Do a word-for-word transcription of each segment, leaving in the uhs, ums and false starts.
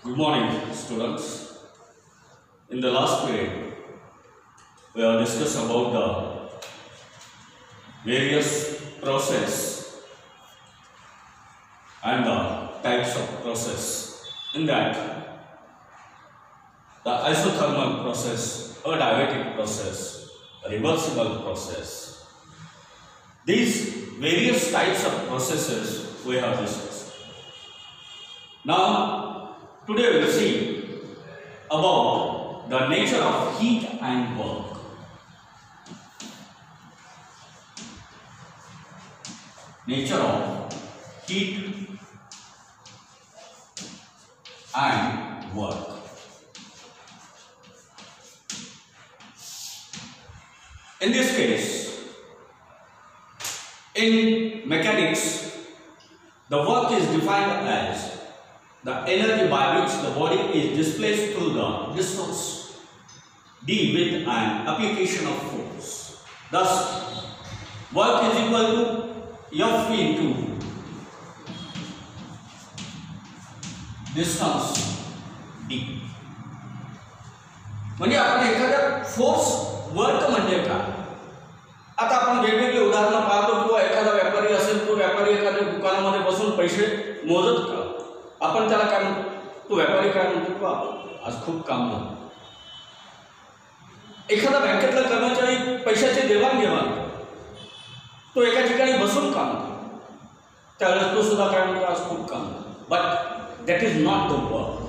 Good morning, students. In the last period, we have discussed about the various process and the types of process. In that, the isothermal process, adiabatic process, reversible process. These various types of processes we have discussed. Now, today we will see about the nature of heat and work. Nature of heat and work. In this case, in mechanics, the work is defined as the energy by which the body is displaced through the distance d with an application of force. Thus, work is equal to F into distance d. म्हणजे आपण एखाद्या force work म्हणजे काय, आता आपण वेगवेगळे उदाहरण पाहतो किंवा एखादा व्यापारी असेल तो व्यापारी एखाद्या दुकानामध्ये बसून पैसे मोजत का, आपण त्याला काय म्हणतो, तो व्यापारी काय म्हणतो, का आज खूप काम झालं. एखादा बँकेतला कर्मचारी पैशाचे देवाणघेवाण तो एका ठिकाणी बसून काम करतो, त्यावेळेस तो सुद्धा काय म्हणतो, आज खूप काम झालं. But that is not the work.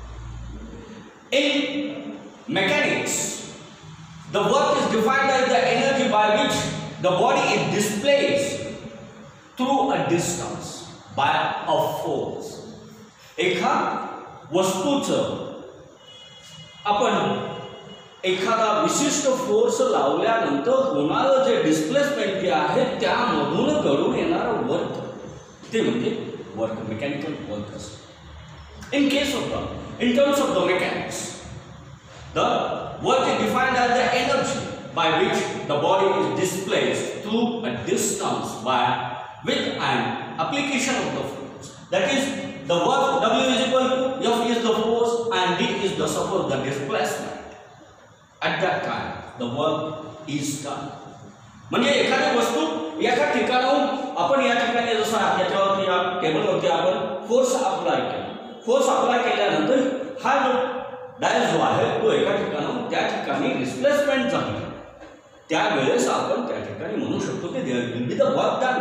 In mechanics the work is defined as the energy by which the body is displaced through a distance by a force. एका वस्तूचं आपण एखादा विशिष्ट फोर्स लावल्यानंतर होणारं जे डिस्प्लेसमेंट जे आहे त्यामधून घडून येणारं वर्क ते म्हणजे वर्क, मेकॅनिकल वर्क असतं. In case of the in terms of the mechanics, the work is defined as the energy by which the body is displaced through a distance by with an application of the force. That is, the work W is equal to F is the force and D is the suppose the displacement. At that time, the work is done. म्हणजे एखादी वस्तू एका ठिकाणाहून आपण या ठिकाणी जसं त्याच्यावरती या टेबलवरती आपण फोर्स अप्लाय केला, फोर्स अप्लाय केल्यानंतर हा जो डायल जो आहे तो एका ठिकाणाहून त्या ठिकाणी डिस्प्लेसमेंट झाली, त्यावेळेस आपण त्या ठिकाणी म्हणू शकतो की there will be the work done.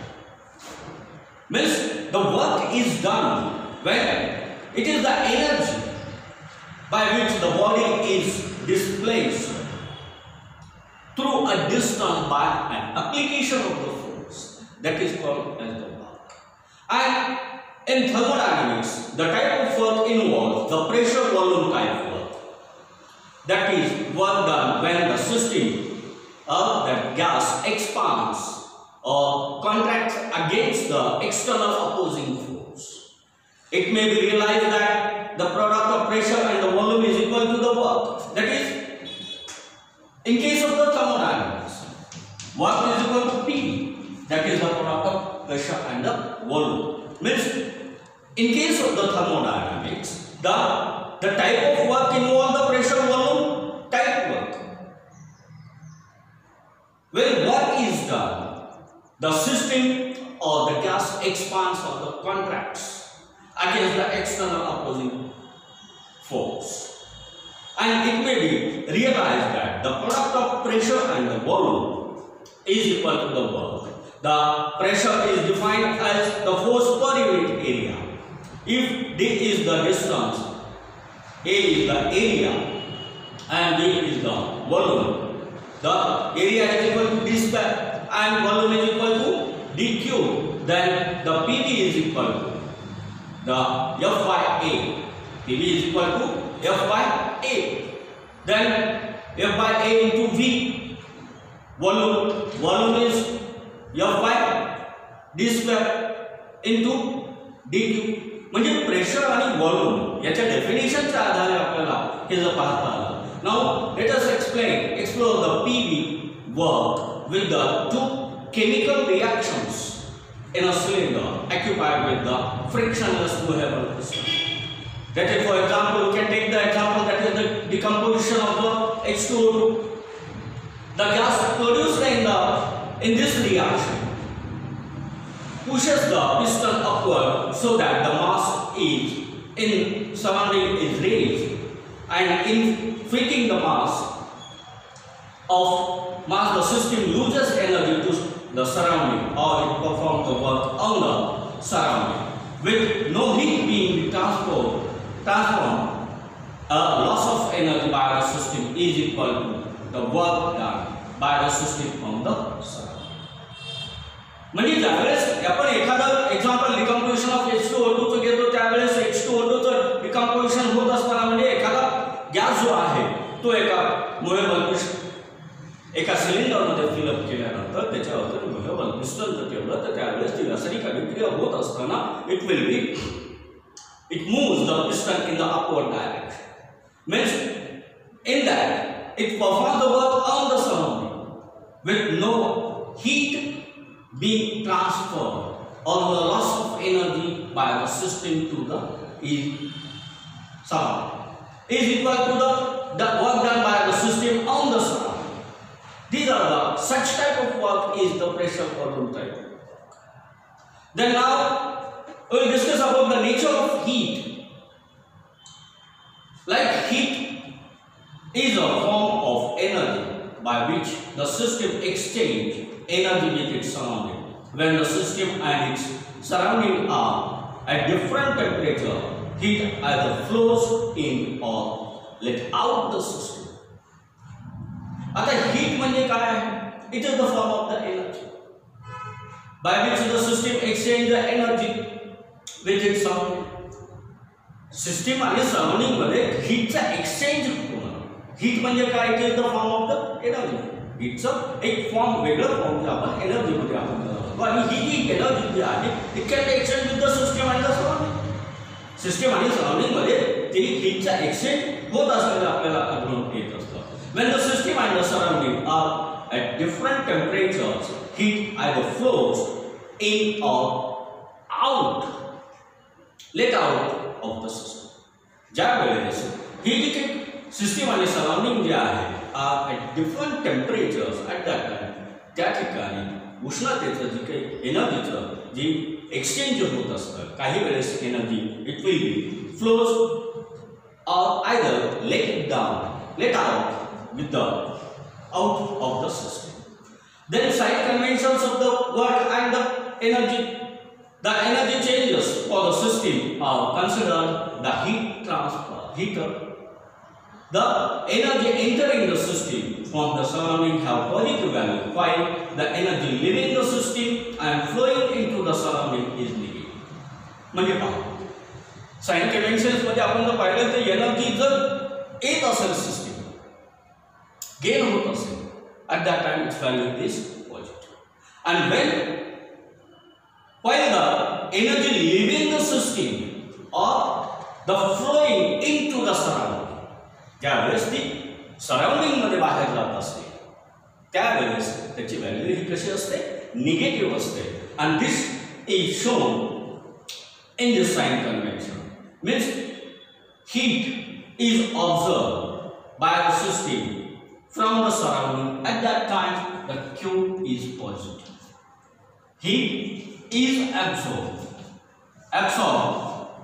Means the work is done when it is the energy by which the body is displaced through a distance by an application of the force, that is called as the work. And in thermodynamics, the type of work involves the pressure volume type work. That is work done when the system of that gas expands or contracts against the external opposing force. It may be realized that the product of pressure and the volume is equal to the work. That is, in case of the thermodynamics, work is equal to P. That is the product of pressure and the volume. Means, in case of the thermodynamics, the, the type of work involves the pressure volume type work. When work is done, the system or the gas expands or the contracts against the external opposing force. And it may be realized that the product of pressure and the volume is equal to the work. The pressure is defined as the force per unit area. If D is the distance, A is the area, and V is the volume, the area is equal to D square and volume is equal to D cube, then the P V is equal to the F by A. P V is equal to F by A. Then F by A into V. Volume, volume is F by D square into D cube. म्हणजे pressure आणि volume याच्या डेफिनेशनच्या आधारे आपल्याला हे जर पाहता आलं. Now let us explain explore the PV work with the two chemical reactions in a cylinder occupied with the frictionless movable piston. That is, for example, you can take the example that is the decomposition of the H two O two. The gas produced in the in this reaction pushes the piston upward so that the mass is in surrounding is raised, and in freeing the mass of mass the system loses energy to the surrounding, or it performs the work on the surrounding with no heat being transferred. Transformed, a loss of energy by the system is equal to the work done by the system on the surrounding. म्हणजे ज्यावेळेस आपण एखादं example decomposition of H two O two चं घेतो त्यावेळेस H two O two चं decomposition होत असताना म्हणजे एखादा गॅस जो आहे तो एका मुव्हेबल एका सिलेंडर मध्ये फिल अप केल्यानंतर त्याच्यावर मुव्हेबल पिस्टन जर ठेवलं तर त्यावेळेस ती रासायनिक अभिक्रिया होत असताना it will be it moves the piston in the upward direction. Means in that it performs the work on the surrounding with no heat being transferred or the loss of energy by the system to the is surrounding is equal to the, the work done by the system on the surrounding. These are the such type of work is the pressure problem type. Then now we will discuss about the nature of heat. Like heat is a form of energy by which the system exchange energy with its surrounding. When the system and its surrounding are at different temperature, heat either flows in or let out the system. आता heat म्हणजे काय? It is the form of the energy by which the system exchange the energy with its surrounding. System आणि surrounding मध्ये हीटचा exchange होतो. Heat म्हणजे काय? It is the form of the energy. हीटचं एक फॉर्म वेगळं फॉर्म जे आपण एनर्जी मध्ये आपण करतो आणि ही जी एनर्जी जी आहे it can be exchange with the system आणि द सराउंडिंग. सिस्टीम आणि सराउंडिंग मध्ये ती हीटचा एक्सचेंज होत असलेलं आपल्याला आढळून येत असतं. When the system and the surrounding are at different temperatures, heat either flows in or out, let out of the system. ज्या वेळेस ही जी सिस्टीम आणि सराउंडिंग जे आहे are at different temperatures at that time, त्या ठिकाणी उष्णतेचं जी काही एनर्जीचं जी एक्सचेंज होत असतं काही वेळेस energy it will be flows or either let it down let out with the out of the system. Then sign conventions of the work and the energy. The energy changes for the system are considered the heat transfer. Heater. The energy entering the system from the surrounding have positive value, while the energy leaving the system and flowing into the surrounding is negative. म्हणजे पहा sign conventions मध्ये आपण जर पाहिलं तर energy जर येत असेल सिस्टम गेन होत असेल at that time its value is positive, and when while the energy leaving the system or the flowing into the surrounding, ज्यावेळेस ती सराउंडिंग मध्ये बाहेर जात असते त्यावेळेस त्याची व्हॅल्यू ही कशी असते? निगेटिव्ह असते. and this is shown in this sign convention. Means heat is observed by the system from the surrounding at that time the Q is positive. Heat is absorbed absorbed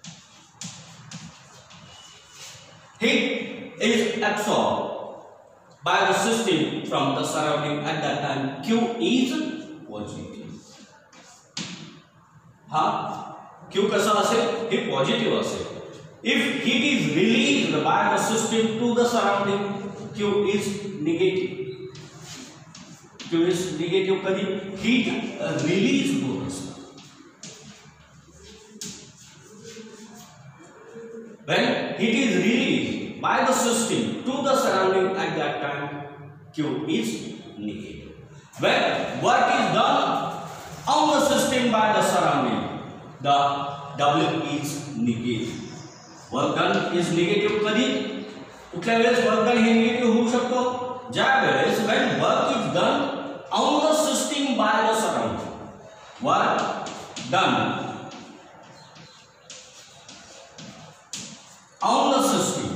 heat is absorbed by the system from the surrounding at that time Q is positive. हा Q कसा असेल? हे positive असेल. if heat is released by the system to the surrounding Q is negative. Q is negative कधी? heat release होत असतं. when heat is released by the system to the surrounding at that time Q is negative. when work is done on the system by the surrounding the W is negative. work done is negative कधी? कुठल्या वेळेस work done हे negative होऊ शकतो? ज्या वेळेस when work is done on the system by the surrounding. work done on the system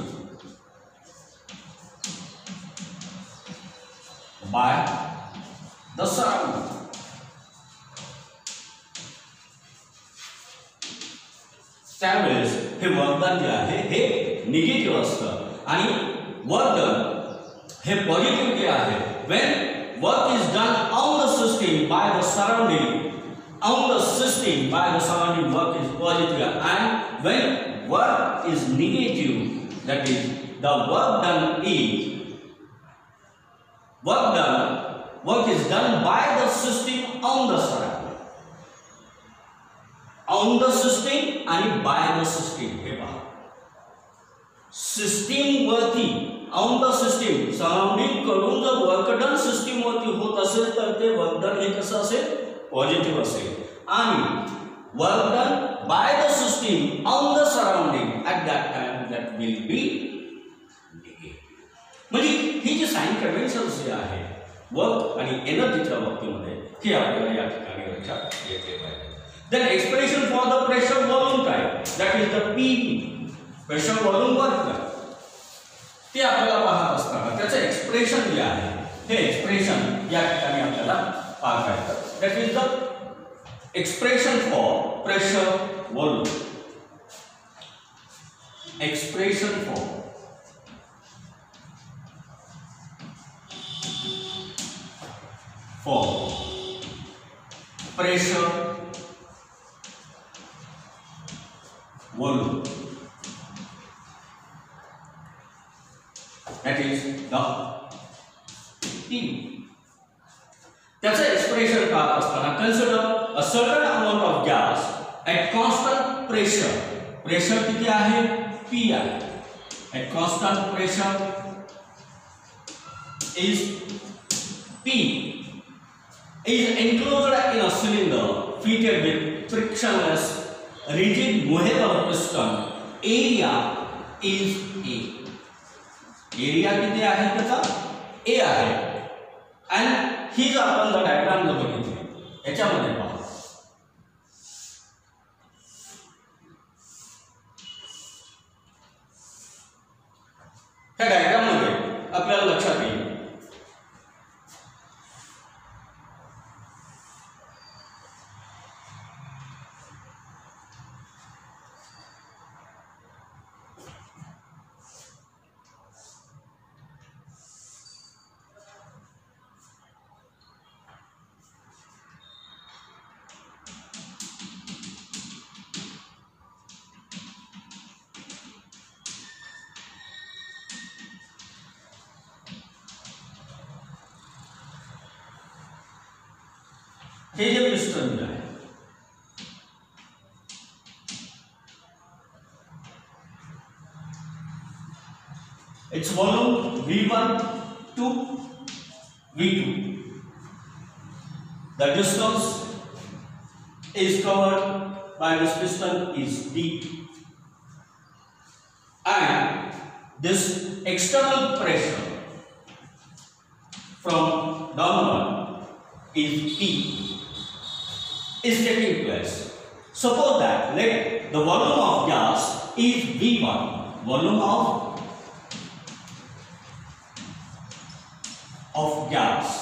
by the surrounding. त्यावेळेस हे work done जे आहे हे negative असतं आणि वर्कडन हे पॉझिटिव्ह जे आहे when work is done on the system by the surrounding on the system by the surrounding work is positive, and when work is negative, that is the work done is work done work is done by the system on the surrounding on the system and by the system. हे पहा system वरती on the system surrounding कडून जर work done system वरती होत असेल तर ते work done हे कसं असेल पॉझिटिव्ह असेल आणि work done by the system on the surrounding at that time that will be negative. म्हणजे ही जी साइन कन्व्हेन्शन्स जे आहे वर्क आणि एनर्जीच्या बाबतीमध्ये हे आपल्याला या ठिकाणी लक्षात घेतले पाहिजे. Then expression for the pressure volume type, that is the P V, pressure volume work ते आपल्याला पाहत असताना त्याचं एक्सप्रेशन जे आहे हे एक्सप्रेशन या ठिकाणी आपल्याला पाहता येतं. That is the expression for pressure volume. Expression for for pressure volume, that is the P. त्याचं एक्सप्रेशन पाहत असताना consider a certain amount of gas at constant pressure. Pressure किती आहे P आहे. At constant pressure is P is enclosed in a cylinder fitted with frictionless rigid movable piston. Area is A. Area किती आहे त्याचा A आहे. and ही जर आपण जर डायग्राम जर बघितली याच्यामध्ये पहा ह्या डायग्राम मध्ये आपल्याला लक्षात येईल हे जे पिस्टन आहे its volume V one to V two. The distance is covered by this piston is D, and this external pressure from downward is P is taking place. Suppose that let the volume of gas is V one, volume of of gas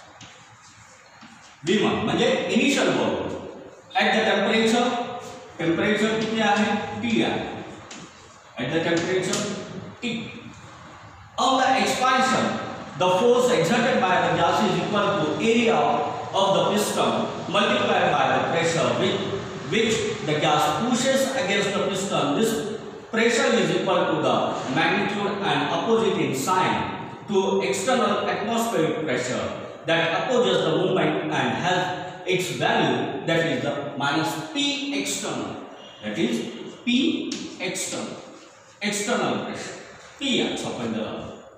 V one म्हणजे initial volume at the temperature temperature किती आहे T आहे at the temperature T. On the expansion the force exerted by the gas is equal to area of the piston multiplied by the pressure with which the gas pushes against the piston. This pressure is equal to the magnitude and opposite in sign to external atmospheric pressure that opposes the movement and has its value, that is the minus P external, that is P external external pressure P upon the,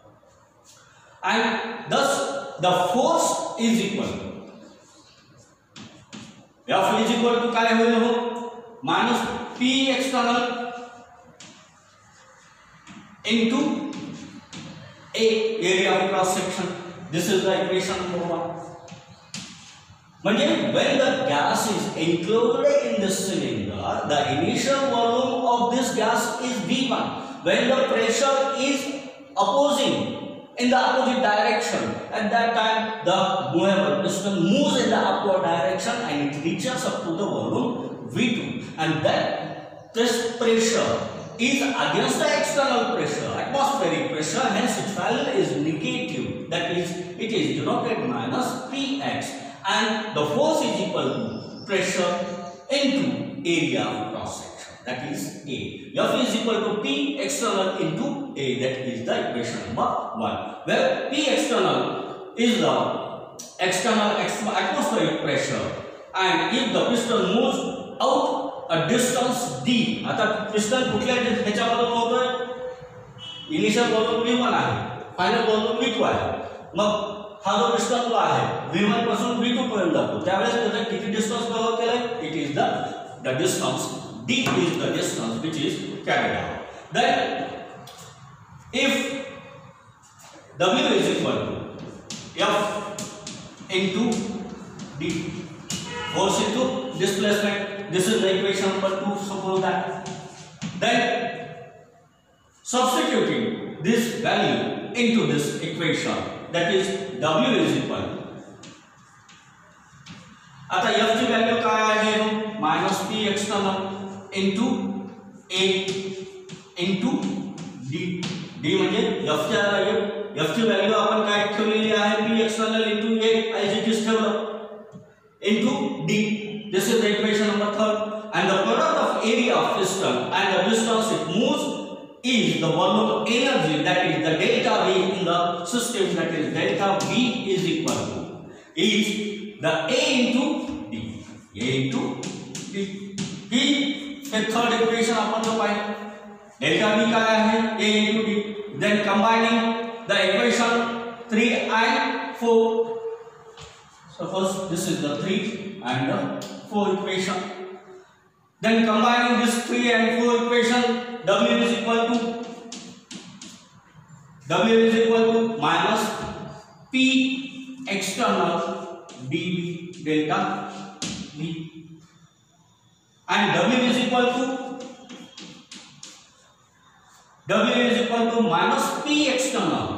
and thus the force is equal to F is equal to काय होईल हो minus P external into A area of cross section. This is the equation number one. म्हणजे when the gas is included in this cylinder, the initial volume of this gas is V one. When the pressure is opposing in the opposite direction, at that time the movable piston moves in the upward direction and it reaches up to the volume V two, and then this pressure is against the external pressure, atmospheric pressure, hence its value is negative, that is it is denoted minus Px, and the force is equal to pressure into area of cross section, that is A. F is equal to P external into A, that is the equation number one, where P external is the external atmospheric pressure, and if the piston moves out a distance d, आता piston कुठल्या ह्याच्यामधून होतोय, initial volume V one आहे, final volume V two आहे, मग हा जो piston जो आहे V one पासून V two पर्यंत जातो, त्यावेळेस त्याचा किती डिस्टन्स कव्हर केलाय, it is the the distance d is the distance which is carried out. Then if W is equal to F into d, force into displacement, this is the equation number two, suppose that. Then substituting this value into this equation, that is W is equal to, आता F ची value काय आहे, minus P external into A into D. D म्हणजे F ची value, F ची value आपण काय ठेवलेली आहे, P external into A as it is ठेवलं into D. This is the equation number third, and the product of area of piston and the distance it moves is the volume energy, that is the delta V in the system, that is delta V is equal to is the A into D, A into D. ही हे third equation आपण जो पाहिजे, delta V काय आहे, A into D. Then combining the equation three and four. Suppose this is the three and the four equation. Then combining this three and four equation, W is equal to W is equal to minus P external dV delta V, and W is equal to W is equal to minus P external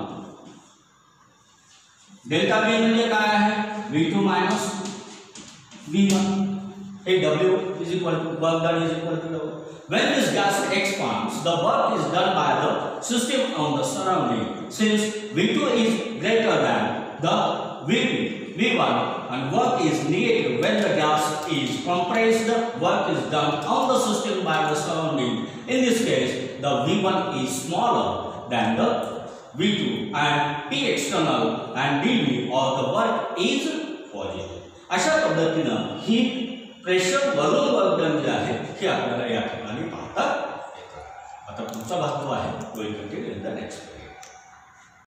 delta V म्हणजे काय आहे, V two minus V one. A W is equal to work done is equal to W. When this gas expands, the work is done by the system on the surrounding. Since V two is greater than the V V1 and work is negative when the gas is compressed, work is done on the system by the surrounding. In this case, the V one is smaller than the V two and P external and dV or the work is positive. अशा पद्धतीनं ही pressure वरून work done जे आहे हे आपल्याला या ठिकाणी पाहता येतं. आता पुढचा भाग जो आहे तो कंटिन्यू इन द नेक्स्ट.